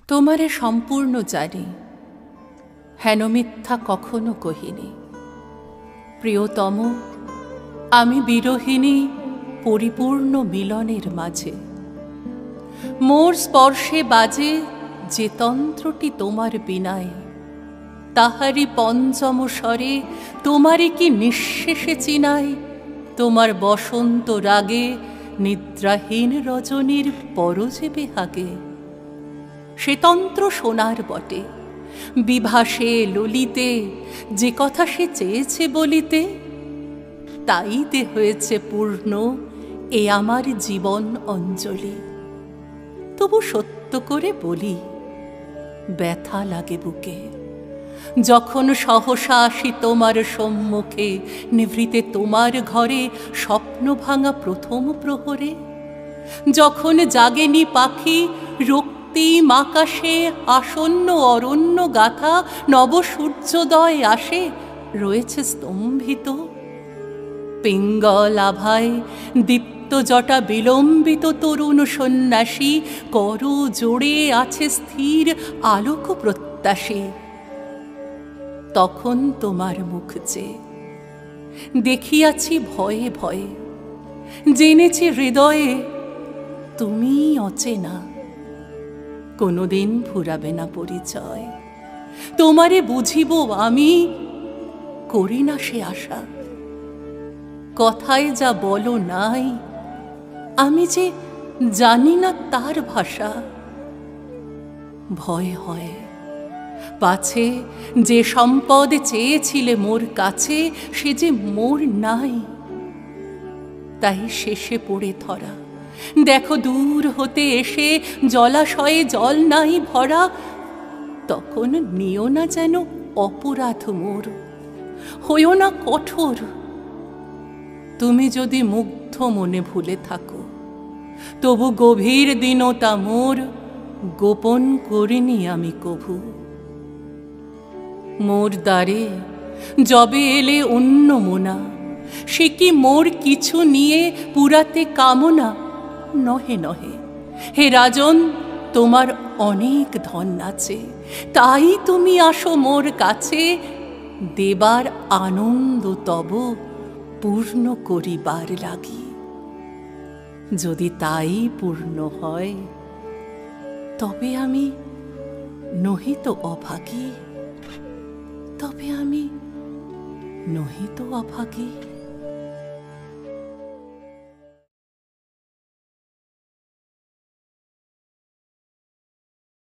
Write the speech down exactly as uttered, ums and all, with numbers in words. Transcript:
তোমারে সম্পূর্ণ জানি, হেন মিথ্যা কখনো কহিনি। প্রিয়তম, আমি বিরহিণী পরিপূর্ণ মিলনের মাঝে। মোর স্পর্শে বাজে যে তন্ত্রটি তোমার বিনায়, তাহারি পঞ্চম স্বরে তোমারে কি নিঃশেষে চিনায়। তোমার বসন্ত রাগে নিদ্রাহীন রজনীর পরজে বেহাগে। সে তন্ত্র সোনার বটে, বিভাসে ললিতে যে কথা সে চেয়েছে বলিতে, তাইতে হয়েছে পূর্ণ এ আমার জীবন অঞ্জলি। তবু সত্য করে বলি, ব্যথা লাগে বুকে যখন সহসা আসি তোমার সম্মুখে, নিভৃতে তোমার ঘরে স্বপ্ন ভাঙা প্রথম প্রহরে। যখন জাগেনি পাখি রক্তিম আকাশে, আসন্ন অরণ্য গাথা নব সূর্যোদয় আসে, রয়েছে স্তম্ভিত। পিঙ্গল আভায় দীপ্ত জটা বিলম্বিত তরুণ সন্ন্যাসী, কর জোড়ে আছে স্থির আলোক প্রত্যাশী। তখন তোমার মুখ চেয়ে দেখিয়াছি ভয়ে ভয়ে, জেনেছি হৃদয়ে তুমি অচেনা। কোনোদিন ফুরাবে না পরিচয়, তোমারে বুঝিব আমি, করি না সে আশা। কথায় যা বলো নাই, আমি যে জানি না তার ভাষা। ভয় হয় পাছে যে সম্পদ চেয়েছিলে মোর কাছে, সে যে মোর নাই। তাই শেষে পড়ে ধরা দেখো দূর হতে এসে, জলাশয়ে জল নাই ভরা। তখন নিও না যেন অপরাধ মোর, হইও না কঠোর। তুমি যদি মুগ্ধ মনে ভুলে থাকো, তবু গভীর দীনতা মোর গোপন করিনি আমি কভু। মোর দ্বারে যবে এলে অন্য মোনা, সে কি মোর কিছু নিয়ে পুরাতে কামনা? নহে নহে, হে রাজন, তোমার অনেক ধন আছে, তাই তুমি আসো মোর কাছে। দেবার আনন্দ তব পূর্ণ করিবার লাগি। যদি তাই পূর্ণ হয়, তবে আমি নহি তো অভাগী, তবে আমি নহি তো অভাগী।